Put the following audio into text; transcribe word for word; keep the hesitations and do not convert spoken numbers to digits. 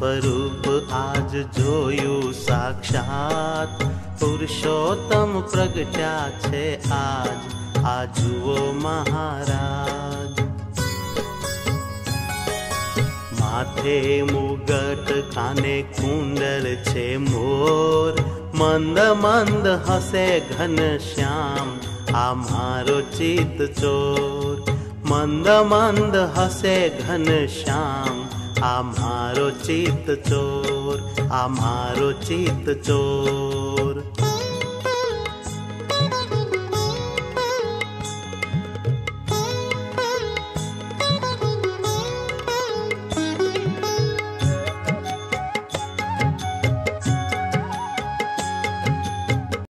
સ્વરૂપ આજ જોયું સાક્ષાત, પુરુષોત્તમ પ્રગટ્યા છે આજ, આ જુઓ મહારાજ. માથે મુગટ કાને કુંડળ છે મોર, મંદ મંદ હસે ઘનશ્યામ, આ મારો ચિત્ત ચોર. મંદ મંદ હસે ઘનશ્યામ, આ મારો ચિત્ત ચોર, આ મારો ચિત્ત ચોર.